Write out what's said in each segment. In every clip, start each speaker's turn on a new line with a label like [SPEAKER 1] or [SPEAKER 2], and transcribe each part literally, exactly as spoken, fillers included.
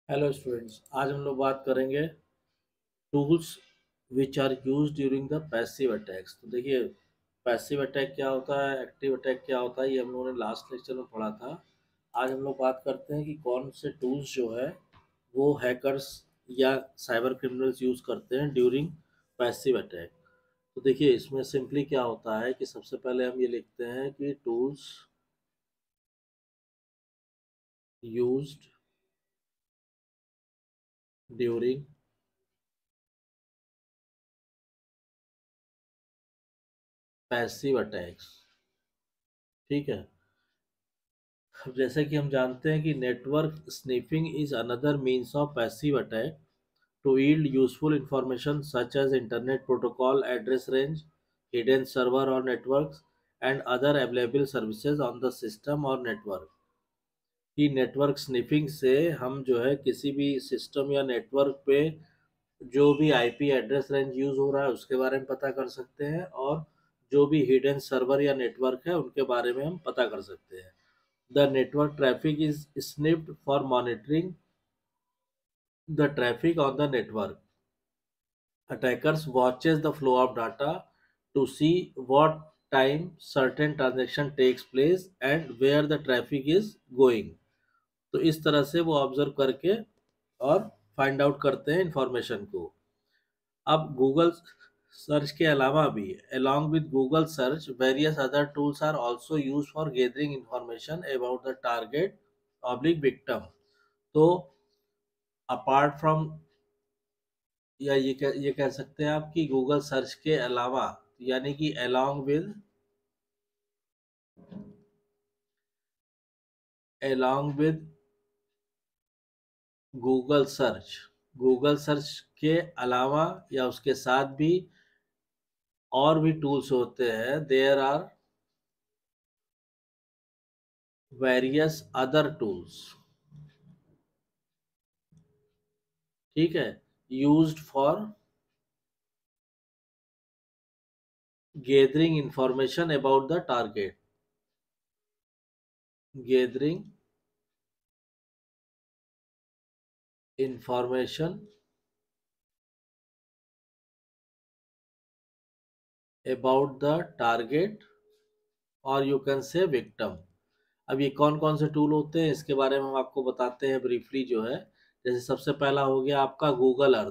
[SPEAKER 1] Hello students, आज हम लोग बात करेंगे tools which are use during the passive attacks. तो देखिए, पैसिव अटैक क्या होता है, एक्टिव अटैक क्या होता है, ये हम लोगों ने लास्ट लेक्चर में पढ़ा था। आज हम लोग बात करते हैं कि कौन से टूल्स जो है वो हैकर्स या साइबर क्रिमिनल्स यूज करते हैं ड्यूरिंग पैसिव अटैक। तो देखिए, इसमें सिंपली क्या होता है कि सबसे पहले हम ये लिखते हैं कि tools used during passive attacks. ठीक है। अब जैसे कि हम जानते हैं कि network sniffing is another means of passive attack to yield useful information such as internet protocol address range, hidden server और networks and other available services on the system और नेटवर्क। कि नेटवर्क स्निफिंग से हम जो है किसी भी system या नेटवर्क पे जो भी आईपी एड्रेस रेंज यूज हो रहा है उसके बारे में पता कर सकते हैं, और जो भी हिडन सर्वर या नेटवर्क है उनके बारे में हम पता कर सकते हैं। The network traffic is sniffed for monitoring the traffic on the network. Attackers watches the flow of data to see what time certain transaction takes place and where the traffic is going. तो इस तरह से वो observe करके और find out करते हैं information को। अब गूगल सर्च के अलावा भी, along with Google search, various other tools are also used for gathering information about the target oblique victim। तो अपार्ट फ्रॉम, या ये कह ये कह सकते हैं आप कि गूगल सर्च के अलावा, यानी कि along with along with Google search, Google search के अलावा या उसके साथ भी और भी टूल्स होते हैं। There are various other tools, ठीक है, used for gathering information about the target, gathering information about the target और यू कैन से विक्टिम। अब ये कौन कौन से टूल होते हैं इसके बारे में हम आपको बताते हैं ब्रीफली जो है। जैसे सबसे पहला हो गया आपका गूगल अर्थ।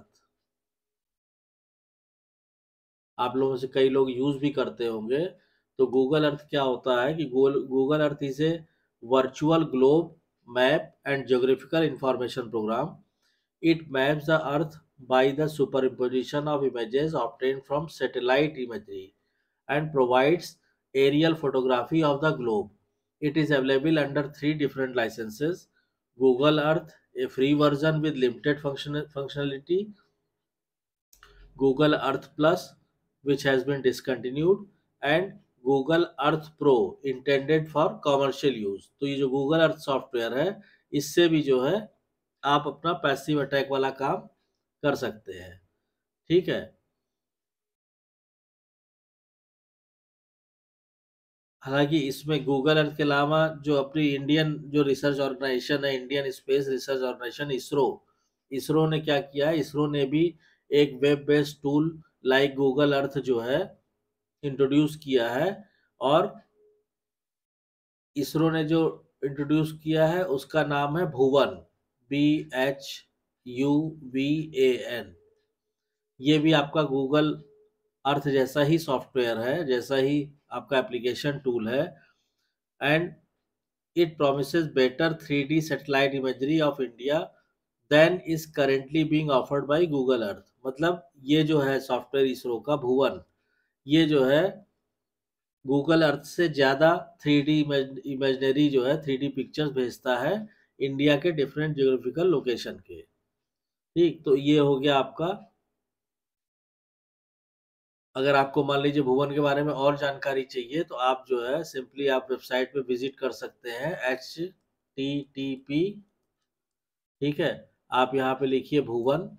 [SPEAKER 1] आप लोगों में से कई लोग यूज भी करते होंगे। तो गूगल अर्थ क्या होता है कि Google Google Earth is a virtual globe map and geographical information program. It maps the earth by the superimposition of images obtained from satellite imagery and provides aerial photography of the globe. It is available under three different licenses: Google Earth, a free version with limited function, functionality; Google Earth Plus, which has been discontinued; and Google Earth Pro, intended for commercial use। तो ये जो Google Earth software है, इससे भी जो है आप अपना पैसिव अटैक वाला काम कर सकते हैं। ठीक है। हालांकि इसमें गूगल अर्थ के अलावा जो अपनी इंडियन जो रिसर्च ऑर्गेनाइजेशन है, Indian space research organisation ISRO, ISRO ने क्या किया है, इसरो ने भी एक web based tool like Google Earth जो है इंट्रोड्यूस किया है। और इसरो ने जो इंट्रोड्यूस किया है उसका नाम है Bhuvan, B H U V A N. ये भी आपका गूगल अर्थ जैसा ही सॉफ्टवेयर है, जैसा ही आपका एप्लीकेशन टूल है। And it promises better three D satellite imagery of India than is currently being offered by Google Earth। मतलब ये जो है सॉफ्टवेयर इसरो का भुवन, ये जो है गूगल अर्थ से ज़्यादा थ्री डी इमेजनरी जो है थ्री डी पिक्चर्स भेजता है इंडिया के डिफरेंट जियोग्राफिकल लोकेशन के। ठीक, तो ये हो गया आपका। अगर आपको मान लीजिए भुवन के बारे में और जानकारी चाहिए तो आप जो है सिंपली आप वेबसाइट पे विजिट कर सकते हैं, एच टी टी पी, ठीक है, आप यहाँ पे लिखिए Bhuvan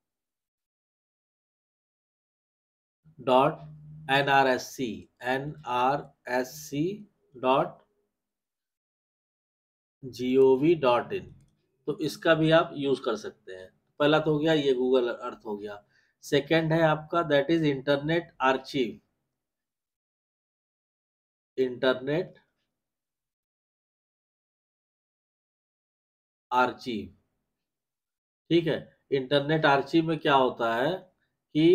[SPEAKER 1] dot N R S C, N R S C dot G O V dot in. तो इसका भी आप यूज कर सकते हैं। पहला तो हो गया ये गूगल अर्थ हो गया। सेकंड है आपका that is internet archive. Internet archive, ठीक है। इंटरनेट आर्चिव में क्या होता है कि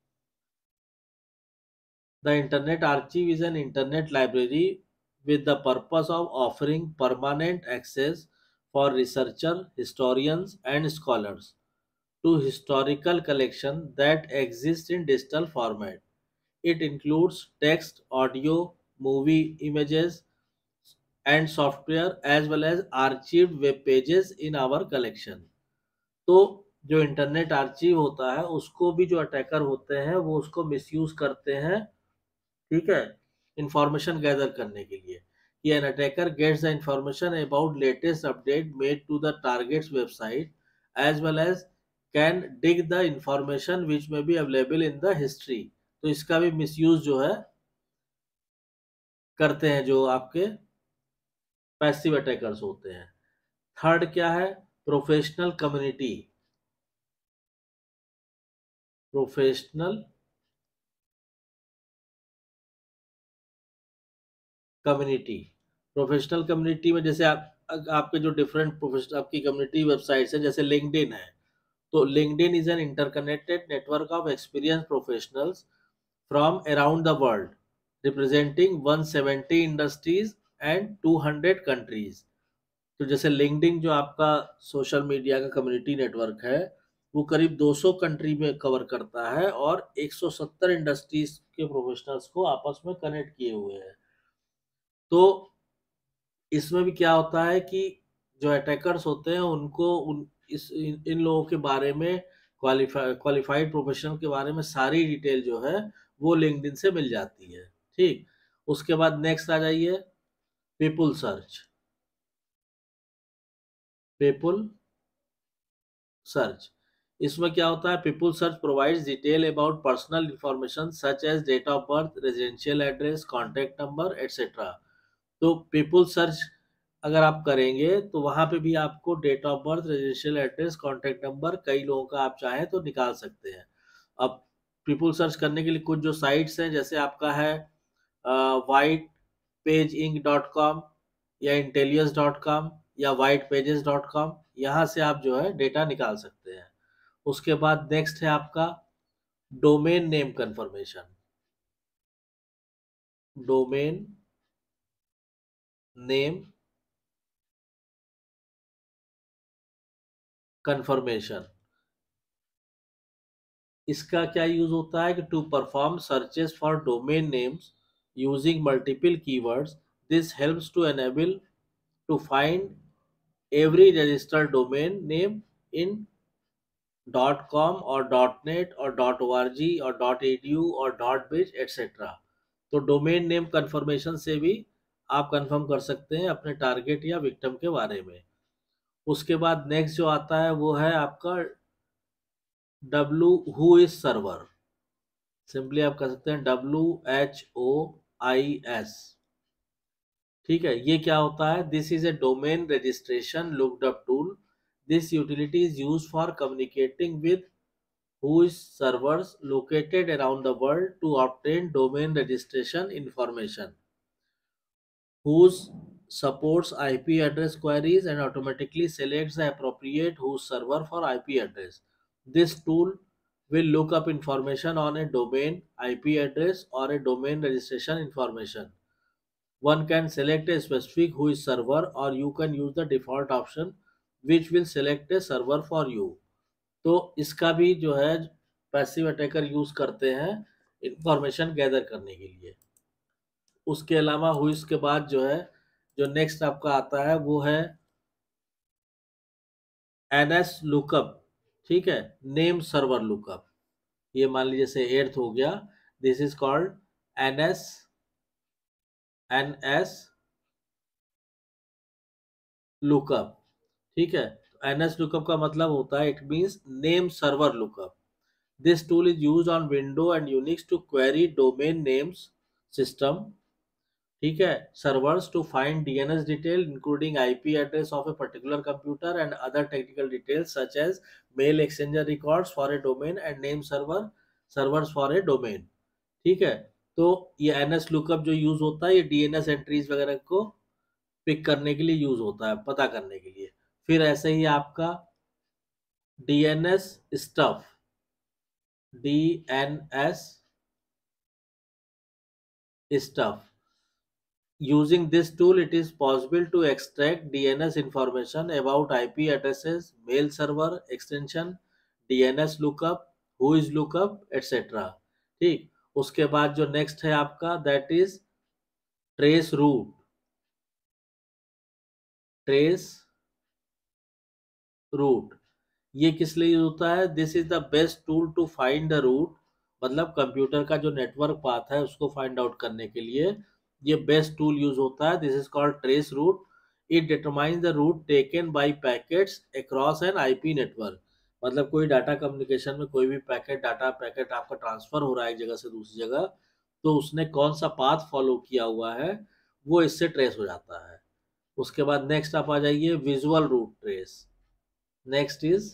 [SPEAKER 1] the Internet Archive is an internet library with the purpose of offering permanent access for researchers, historians, and scholars to historical collection that exist in digital format. It includes text, audio, movie, images, and software as well as archived web pages in our collection. तो जो internet archive होता है उसको भी जो attacker होते हैं वो उसको मिसयूज करते हैं, ठीक है, इंफॉर्मेशन गैदर करने के लिए। कि an attacker gets the information about latest update made to the targets website as well as can dig the information which may be available in the history. तो इसका भी मिसयूज जो है करते हैं जो आपके पैसिव अटैकर्स होते हैं। थर्ड क्या है, professional community. Professional community, professional community में जैसे आप आपके जो डिफरेंट प्रोफेशनल आपकी कम्युनिटी वेबसाइट्स है जैसे लिंक्डइन है, तो LinkedIn is an interconnected network of experience professionals from around the world representing one hundred seventy industries and two hundred countries. तो जैसे लिंक्डइन जो आपका सोशल मीडिया का कम्युनिटी नेटवर्क है वो करीब दो सौ कंट्री में कवर करता है और एक सौ सत्तर इंडस्ट्रीज के प्रोफेशनल्स को आपस में कनेक्ट किए हुए हैं। तो इसमें भी क्या होता है कि जो अटैकर्स होते हैं उनको उन इस इन, इन लोगों के बारे में क्वालिफाई क्वालिफाइड प्रोफेशनल के बारे में सारी डिटेल जो है वो लिंक्डइन से मिल जाती है, ठीक। उसके बाद नेक्स्ट आ जाइए, पीपुल सर्च। पीपुल सर्च, इसमें क्या होता है, people search provides detail about personal information such as date of birth, residential address, contact number etcetera. तो पीपुल सर्च अगर आप करेंगे तो वहां पे भी आपको date of birth, residential address, contact number कई लोगों का आप चाहें तो निकाल सकते हैं। अब पीपुल सर्च करने के लिए कुछ जो साइट्स हैं जैसे आपका है white page inc dot com या इंटेलियंस डॉट कॉम या वाइट पेजेस डॉट कॉम, यहाँ से आप जो है डेटा निकाल सकते हैं। उसके बाद नेक्स्ट है आपका domain name confirmation. Domain name confirmation, इसका क्या यूज होता है कि to perform searches for domain names using multiple keywords, this helps to enable to find every registered domain name in dot com और डॉट नेट और dot O R G और dot E D U और dot biz etcetera. तो domain name confirmation से भी आप confirm कर सकते हैं अपने टारगेट या विक्टिम के बारे में। उसके बाद नेक्स्ट जो आता है वो है आपका W who is server. Simply आप कह सकते हैं W H O I S, ठीक है। ये क्या होता है, this is a domain registration looked up tool. This utility is use for communicating with who is servers located around the world to obtain domain registration information, whose supports I P address queries and automatically selects the appropriate host server for I P address. This tool will look up information on a domain I P address or a domain registration information. One can select a specific who is server or you can use the default option which will select a server for you. तो इसका भी जो है passive attacker use करते हैं information gather करने के लिए। उसके अलावा हुइस के बाद जो है जो नेक्स्ट आपका आता है वो है एन एस लुकअप, ठीक है, नेम सर्वर लुकअप। ये मान लीजिए जैसे एर्थ हो गया, this is called N S N S lookup, ठीक है। एन एस लुकअप का मतलब होता है it means name server lookup. This tool is used on Windows and Unix to query domain names system, ठीक है, servers to find DNS detail including IP address of a particular computer and other technical details such as mail exchanger records for a domain and name server servers for a domain. ठीक है, तो ये NS lookup जो use होता है ये DNS entries वगैरह को पिक करने के लिए यूज होता है, पता करने के लिए। फिर ऐसे ही आपका DNS stuff, DNS stuff using this tool it is possible to extract dns information about ip addresses, mail server extension, dns lookup, who is lookup, etc. ठीक, उसके बाद जो नेक्स्ट है आपका that is trace route, trace route ये किस लिए use होता है? This is the best tool to find the route, मतलब कंप्यूटर का जो नेटवर्क पाथ है उसको फाइंड आउट करने के लिए ये बेस्ट टूल यूज होता है। This is called trace route. It determines the route taken by packets across an IP network, मतलब कोई डाटा कम्युनिकेशन में कोई भी पैकेट डाटा पैकेट आपका ट्रांसफर हो रहा है एक जगह से दूसरी जगह, तो उसने कौन सा पाथ फॉलो किया हुआ है वो इससे ट्रेस हो जाता है। उसके बाद नेक्स्ट आप आ जाइए visual route trace. Next is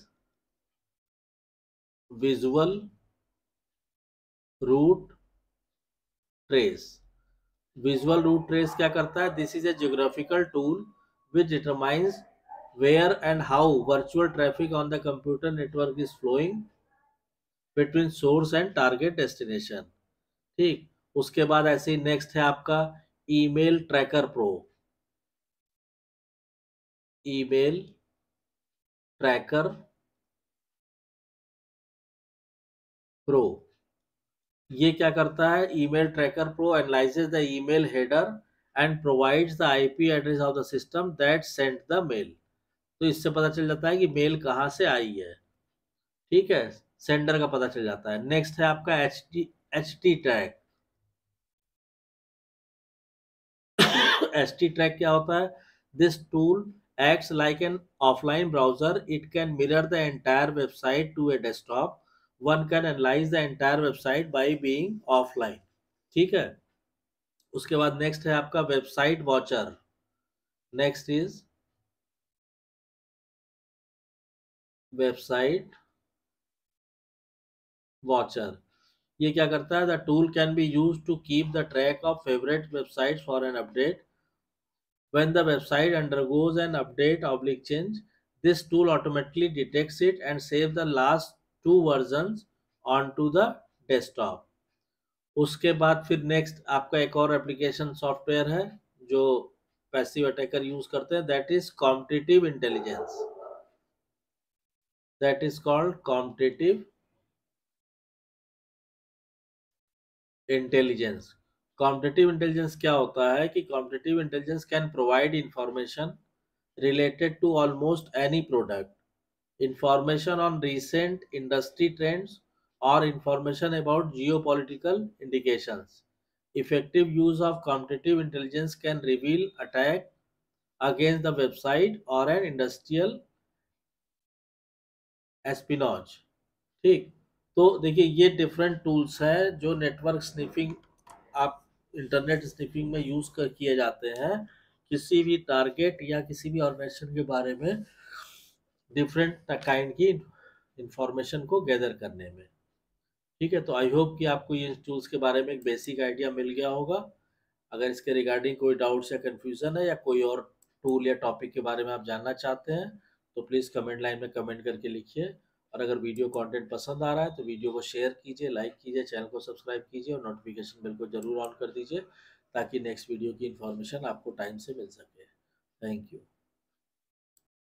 [SPEAKER 1] visual route trace. Visual route trace क्या करता है? This is a geographical tool which determines where and how virtual traffic on the computer network is flowing between source and target destination. ठीक, उसके बाद ऐसे ही next है आपका email tracker pro. Email tracker pro ये क्या करता है? Email tracker pro analyses the email header and provides the IP address of the system that sent the mail. तो इससे पता चल जाता है कि मेल कहाँ से आई है। ठीक है, सेंडर का पता चल जाता है। नेक्स्ट है आपका H T H T track. H T track क्या होता है? This tool acts like an offline browser. It can mirror the entire website to a desktop. One can analyze the entire website by being offline. ठीक है, उसके बाद next है आपका website watcher. Next is website watcher. ये क्या करता है? The tool can be use to keep the track of favourite website for an update. When the website undergoes an update oblique change, this tool automatically detects it and saves the last two versions onto the desktop. उसके बाद फिर next आपका एक और application software है जो passive attacker use करते हैं, that is competitive intelligence. That is called competitive intelligence. Competitive intelligence क्या होता है कि competitive intelligence can provide information related to almost any product, information on recent industry trends, or information about geopolitical indications. Effective use of competitive intelligence can reveal attack against the website or an industrial espionage। ठीक, तो देखिए ये different tools हैं जो network sniffing आप internet sniffing में use कर किए जाते हैं किसी भी टारगेट या किसी भी ऑर्गेनाइजेशन के बारे में डिफरेंट काइंड की इंफॉर्मेशन को गैदर करने में। ठीक है, तो आई होप कि आपको ये टूल्स के बारे में एक बेसिक आइडिया मिल गया होगा। अगर इसके रिगार्डिंग कोई डाउट्स या कंफ्यूजन है या कोई और टूल या टॉपिक के बारे में आप जानना चाहते हैं तो प्लीज़ कमेंट लाइन में कमेंट करके लिखिए। और अगर वीडियो कंटेंट पसंद आ रहा है तो वीडियो को शेयर कीजिए, लाइक कीजिए, चैनल को सब्सक्राइब कीजिए और नोटिफिकेशन बेल को जरूर ऑन कर दीजिए ताकि नेक्स्ट वीडियो की इन्फॉर्मेशन आपको टाइम से मिल सके। Thank you.